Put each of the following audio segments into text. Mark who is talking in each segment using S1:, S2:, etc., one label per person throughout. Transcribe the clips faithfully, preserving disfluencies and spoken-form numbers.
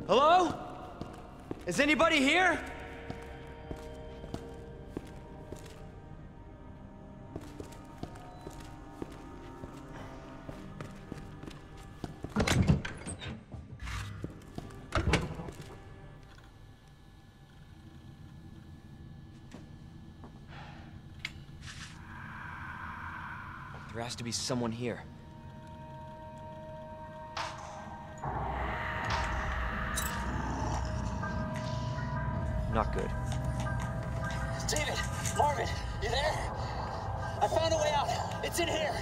S1: Hello? Is anybody here? There has to be someone here. Not good.
S2: David! Marvin! You there? I found a way out! It's in here!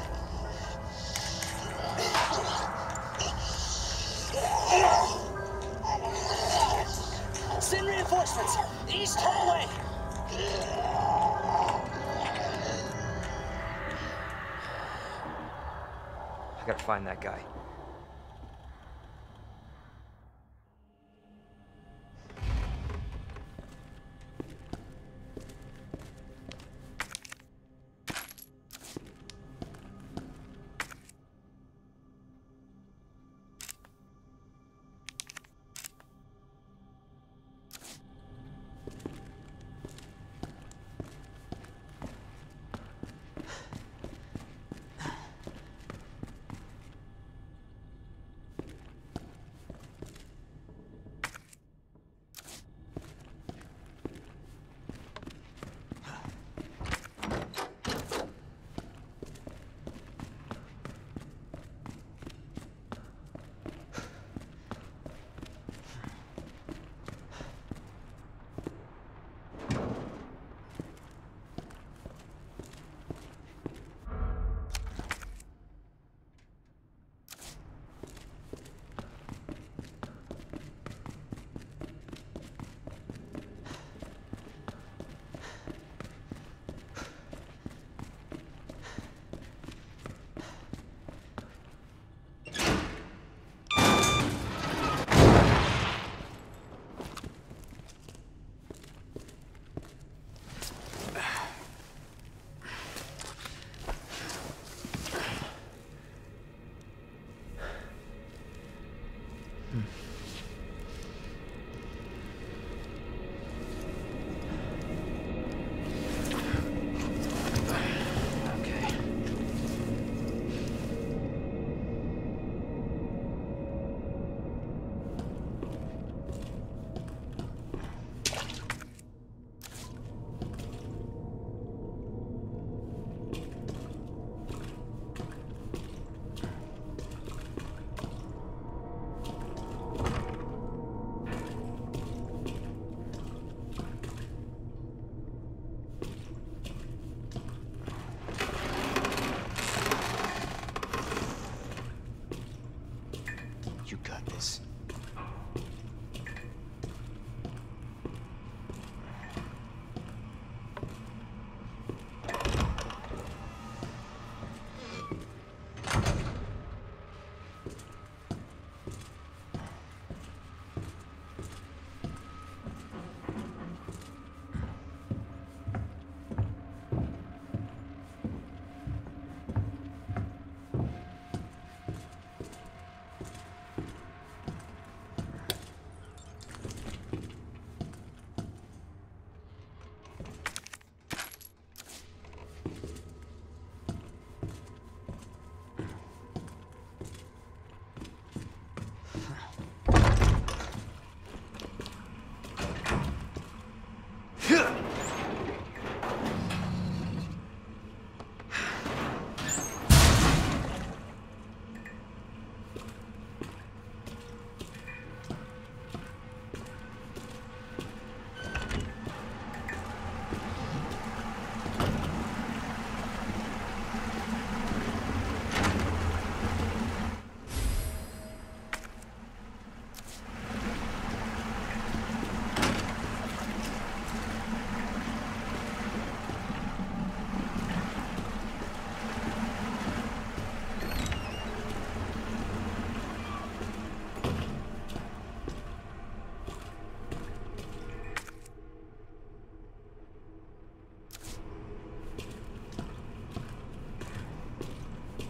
S2: Send reinforcements! East hallway!
S1: I gotta find that guy.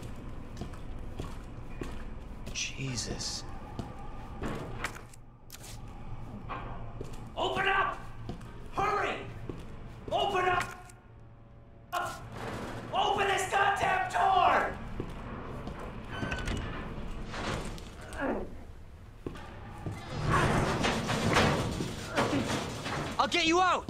S1: Jesus. get you out!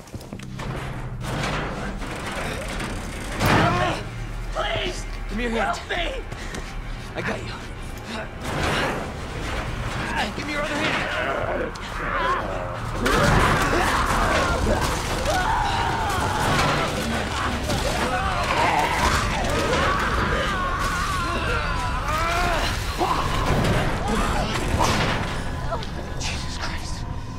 S2: Help me! Please!
S1: Give me your hand.
S2: Help me!
S1: I got you. Give me your other hand. Jesus Christ.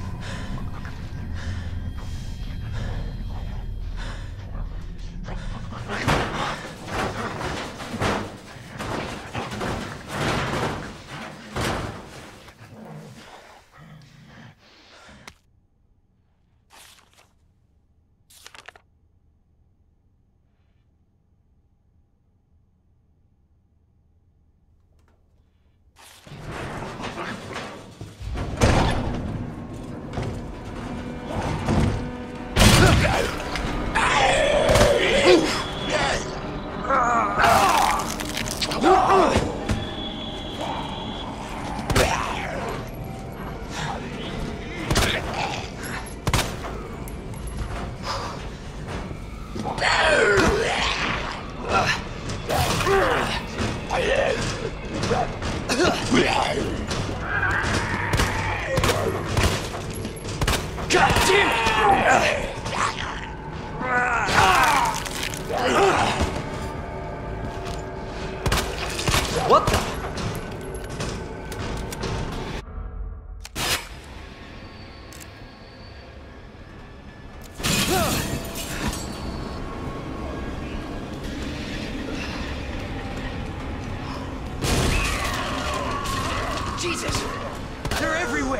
S1: God damn it! What the? Jesus! They're everywhere!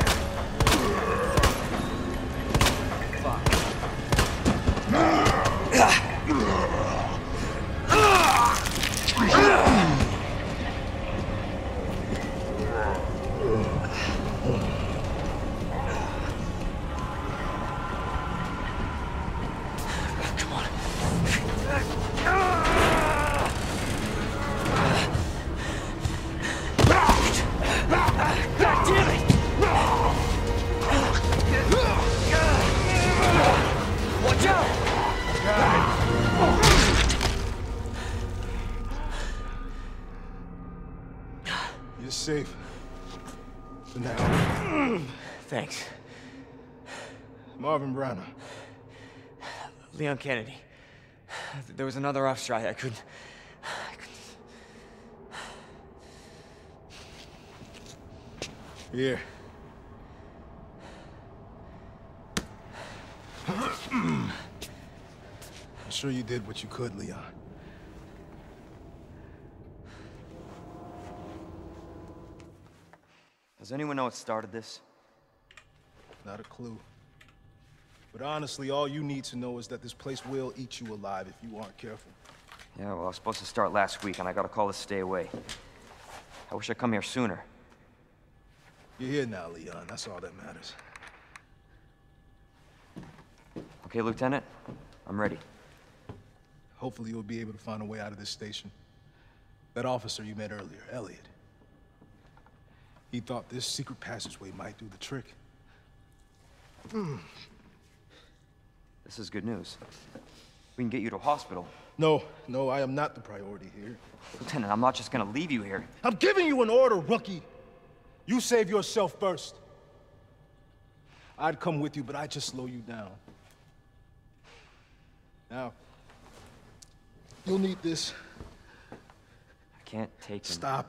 S3: You're safe. For now.
S1: Thanks.
S3: Marvin Browner.
S1: Leon Kennedy. There was another officer I, I couldn't... I couldn't...
S3: Here. I'm sure you did what you could, Leon.
S1: Does anyone know what started this?
S3: Not a clue. But honestly, all you need to know is that this place will eat you alive if you aren't careful.
S1: Yeah, well, I was supposed to start last week, and I got a call to stay away. I wish I'd come here sooner.
S3: You're here now, Leon. That's all that matters.
S1: Okay, Lieutenant? I'm ready.
S3: Hopefully you'll be able to find a way out of this station. That officer you met earlier, Elliot. He thought this secret passageway might do the trick. Mm.
S1: This is good news. We can get you to a hospital.
S3: No, no, I am not the priority here.
S1: Lieutenant, I'm not just gonna leave you here.
S3: I'm giving you an order, rookie. You save yourself first. I'd come with you, but I'd just slow you down. Now, you'll need this.
S1: I can't take him.
S3: Stop.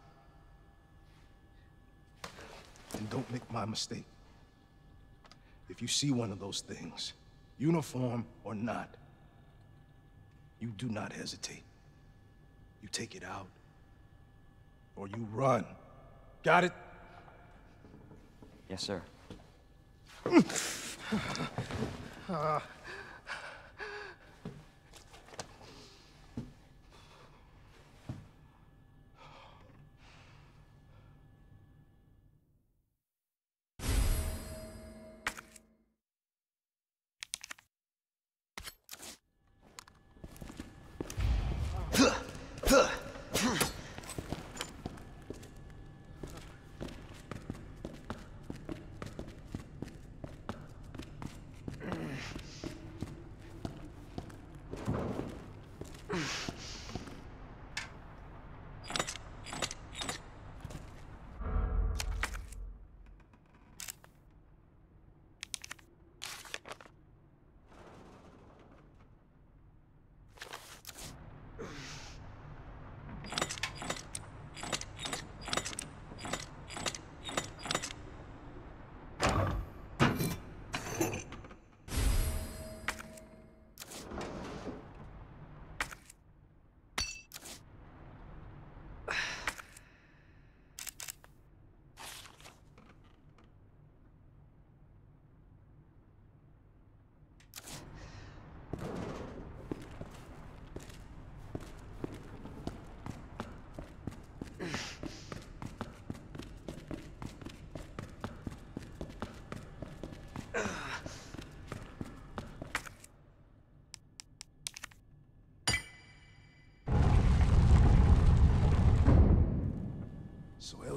S3: And don't make my mistake. If you see one of those things, uniform or not, you do not hesitate. You take it out, or you run. Got it?
S1: Yes, sir.
S3: uh.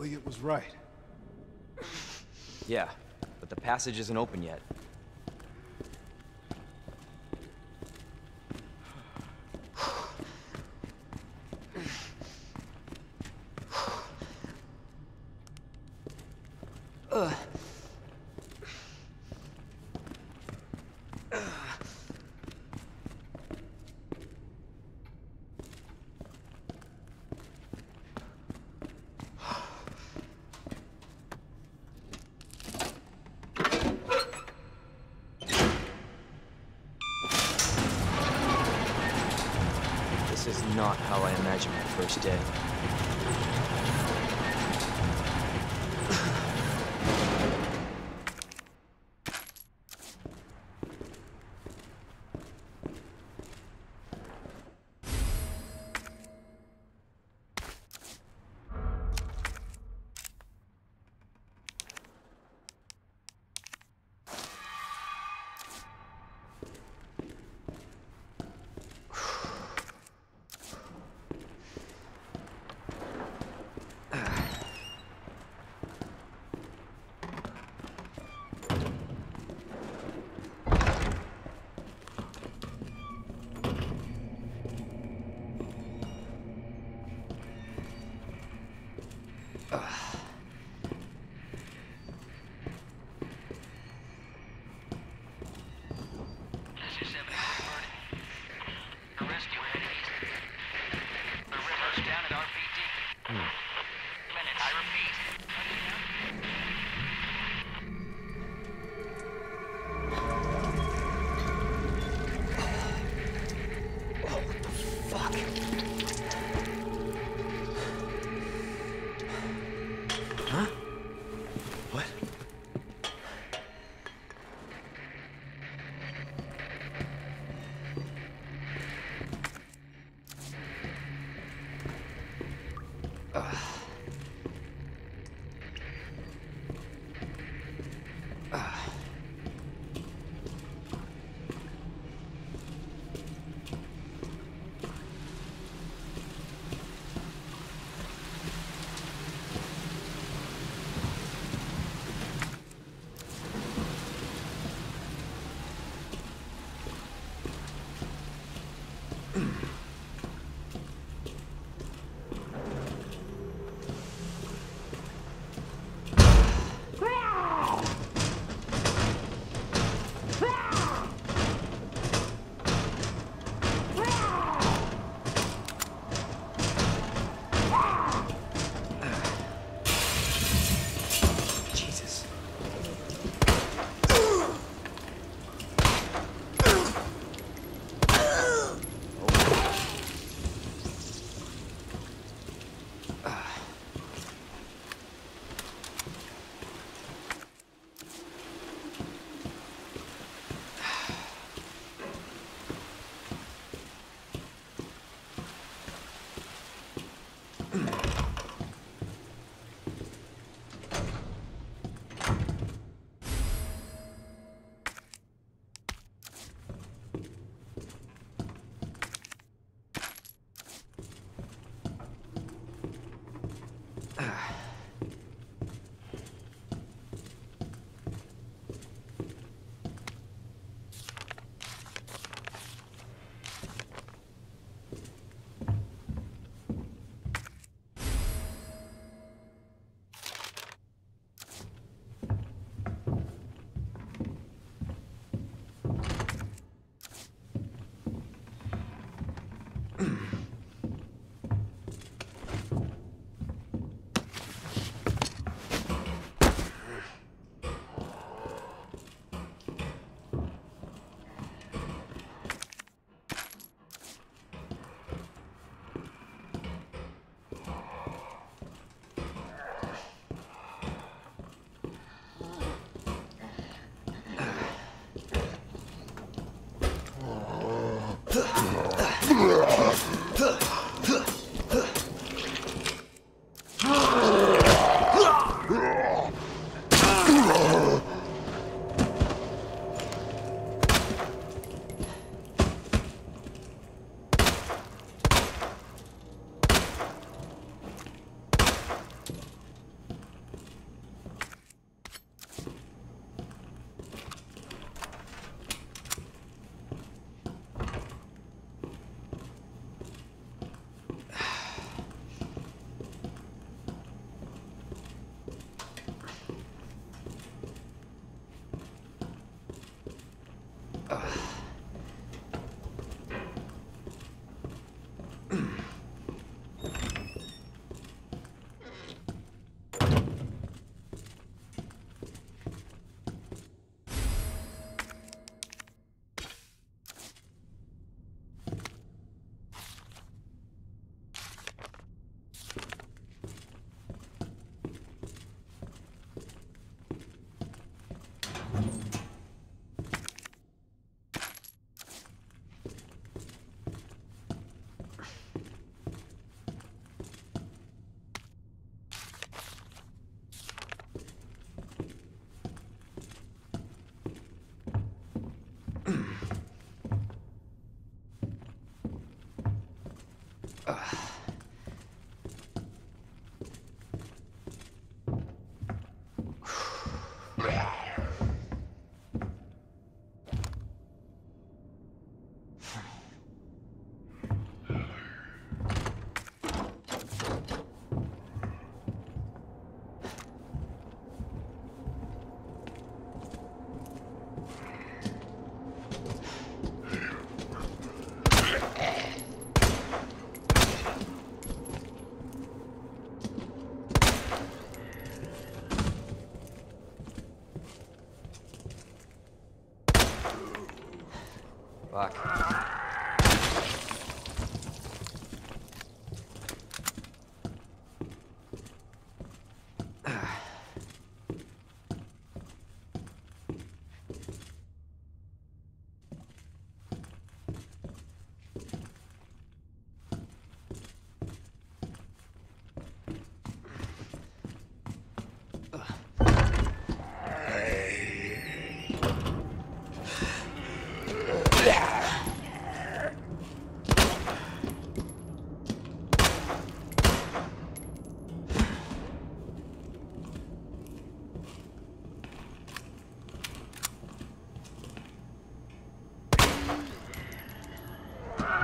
S3: Elliot was right.
S1: Yeah, but the passage isn't open yet. Ugh. This is not how I imagined my first day.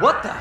S1: What the?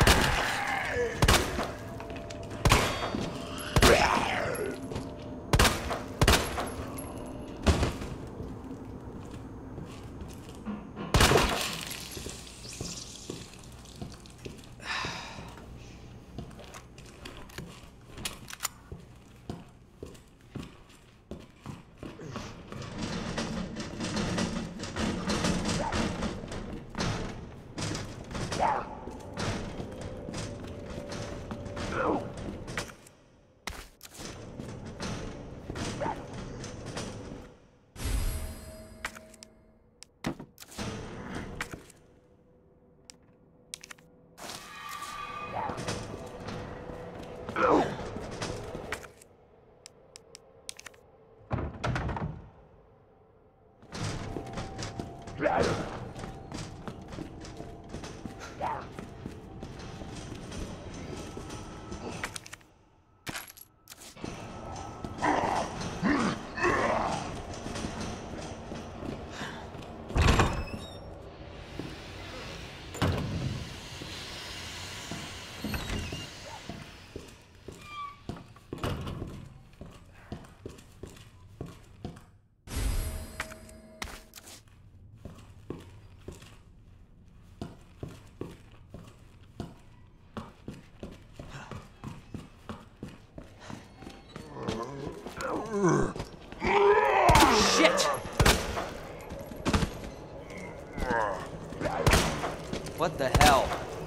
S1: Shit! What the hell?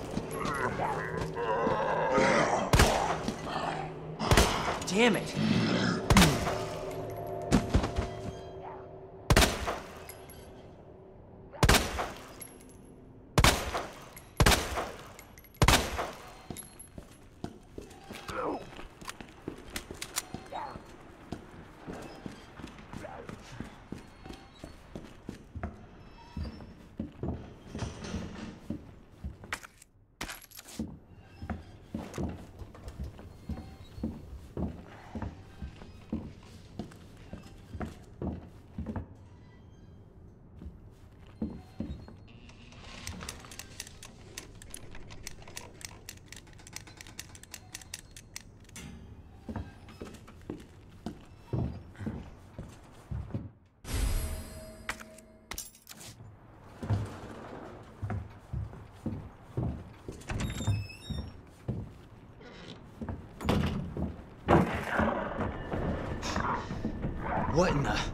S1: Damn it! What in the...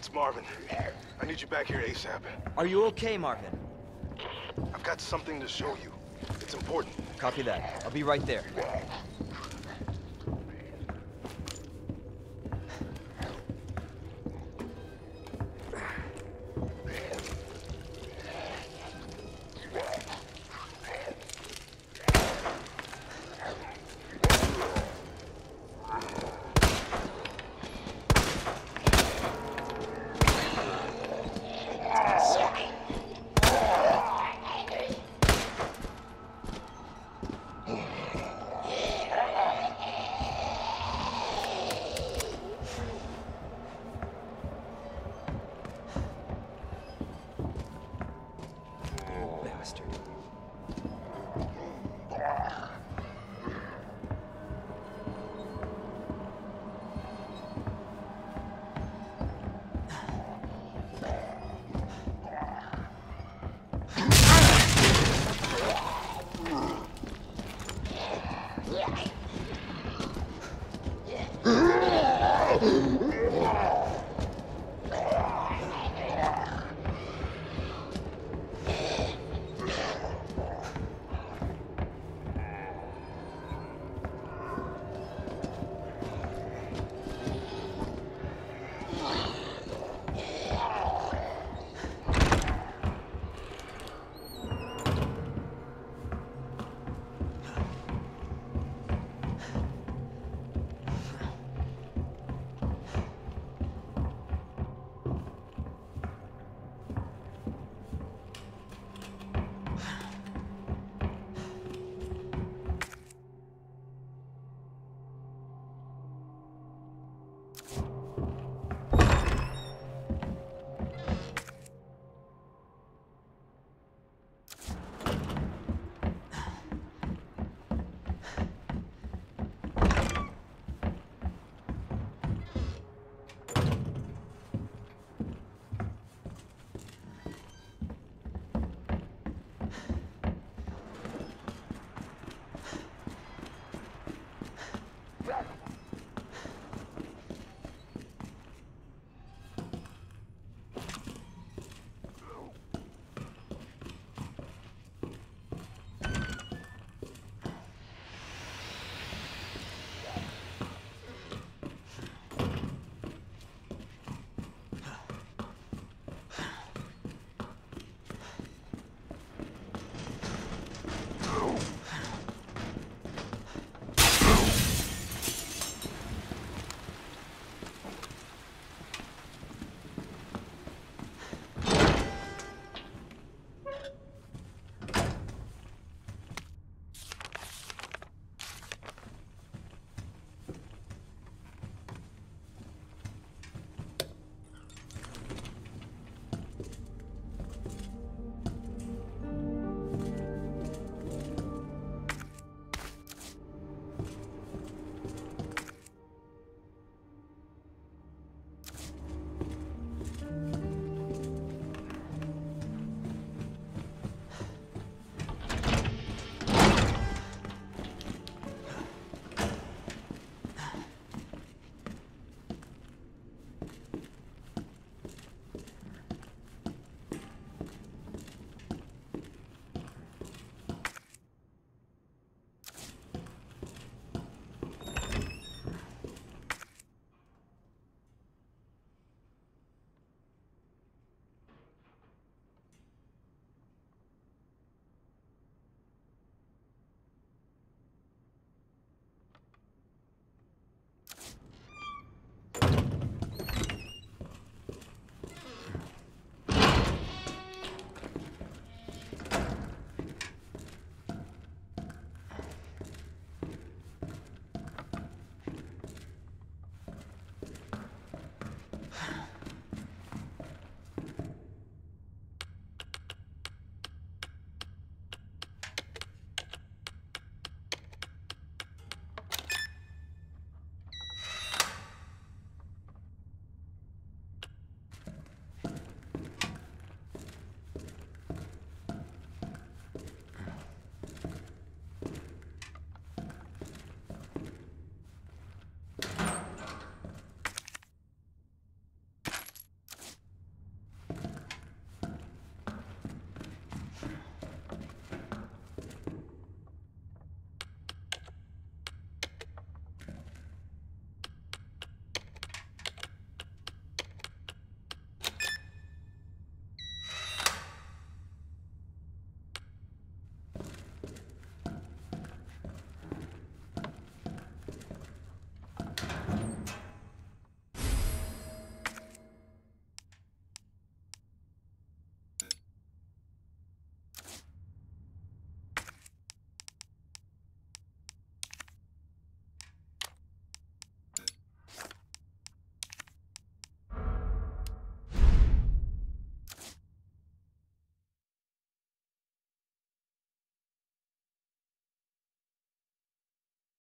S3: It's Marvin. I need you back here ASAP.
S1: Are you okay, Marvin?
S3: I've got something to show you. It's important.
S1: Copy that. I'll be right there.